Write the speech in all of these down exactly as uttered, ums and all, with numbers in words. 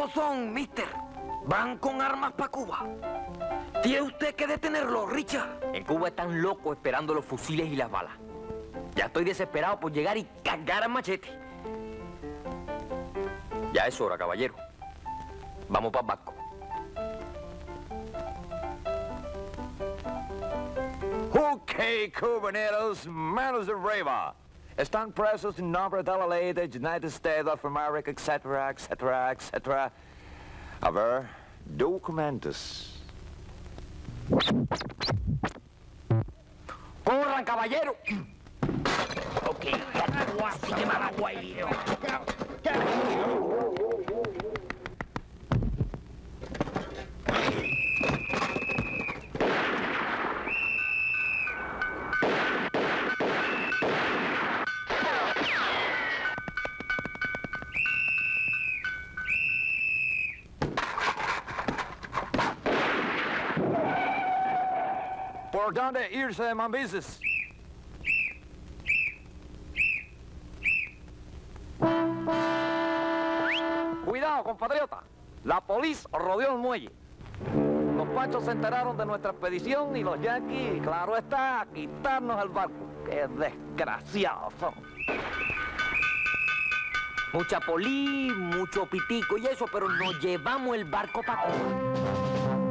¿Cómo son, mister? ¿Van con armas para Cuba? Tiene usted que detenerlo, Richard. En Cuba están locos esperando los fusiles y las balas. Ya estoy desesperado por llegar y cargar el machete. Ya es hora, caballero. Vamos para el barco. Ok, cubaneros, manos arriba. Están presos en nombre de la ley de United States of America, etcétera, etcétera, etcétera. A ver, documentos. ¡Corran, caballero! Ok, así que malagüeyo. ¿Por dónde irse, Mambises? Cuidado, compatriota. La policía rodeó el muelle. Los pachos se enteraron de nuestra expedición y los yanquis, claro está, a quitarnos el barco. ¡Qué desgraciados son! Mucha polí, mucho pitico y eso, pero nos llevamos el barco para Cuba.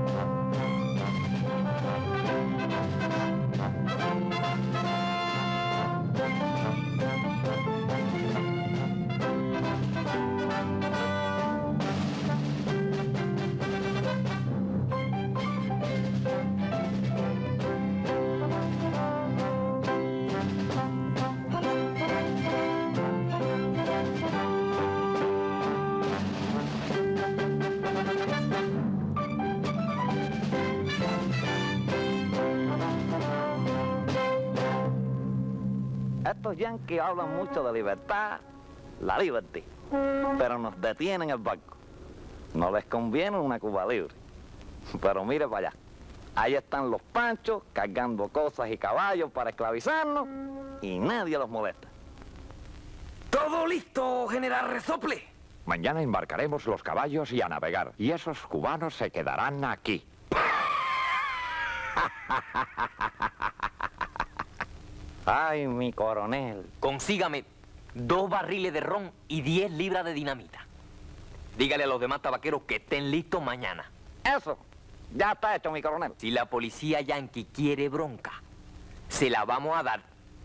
Estos yanquis hablan mucho de libertad, la liberty, pero nos detienen el barco. No les conviene una Cuba libre. Pero mire para allá. Ahí están los panchos cargando cosas y caballos para esclavizarnos y nadie los molesta. ¿Todo listo, general Resople? Mañana embarcaremos los caballos y a navegar. Y esos cubanos se quedarán aquí. Ay, mi coronel. Consígame dos barriles de ron y diez libras de dinamita. Dígale a los demás tabaqueros que estén listos mañana. Eso, ya está hecho, mi coronel. Si la policía yanqui quiere bronca, se la vamos a dar.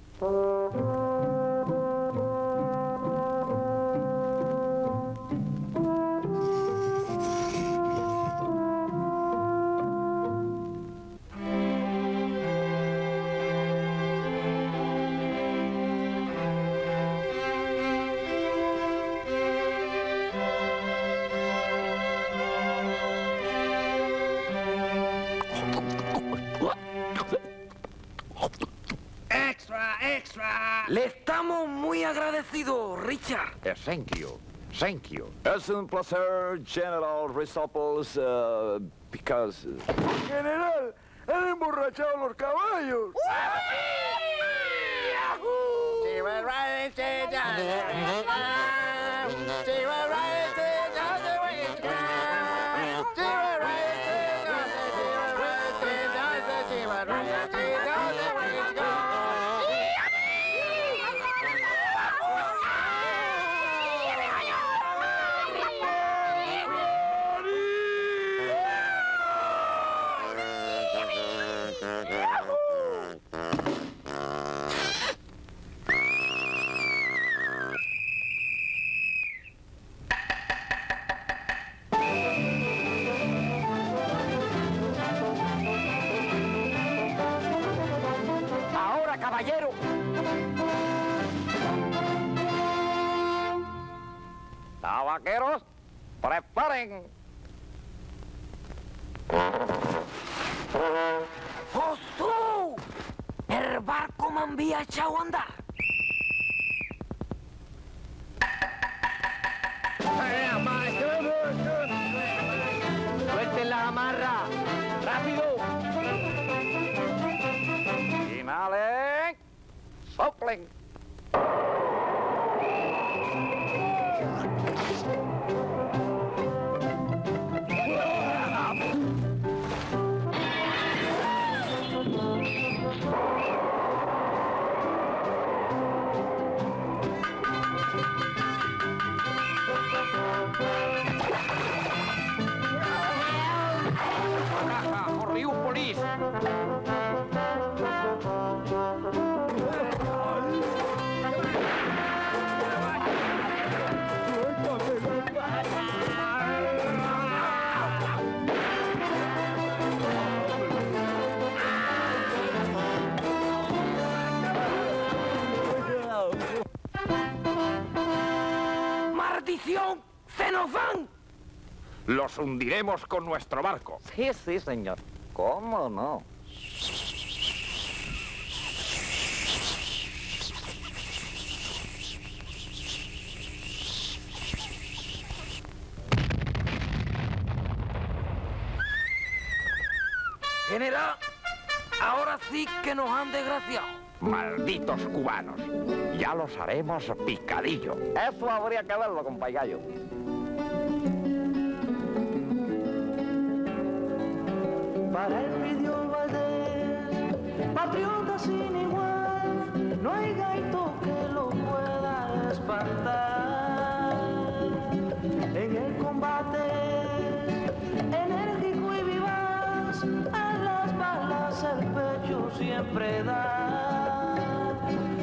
Le estamos muy agradecidos, Richard. Eh, thank you, thank you. Es un placer, General Risoples, uh, because... General, han emborrachado los caballos. Caballero. Tabaqueros, preparen. ¡Josú! El barco me había echado a andar. ¡Suelten la amarra! ¡Rápido! Inhalen. Soplen. ¡Maldición! ¡Se nos van! Los hundiremos con nuestro barco. Sí, sí, señor. ¿Cómo no? General, ahora sí que nos han desgraciado. Malditos cubanos. Ya los haremos picadillo. Eso habría que verlo, compay-gallo. Para el Pidio Valdés, patriota sin igual, no hay gaito que lo pueda espantar. En el combate, enérgico y vivaz, a las balas el pecho siempre da.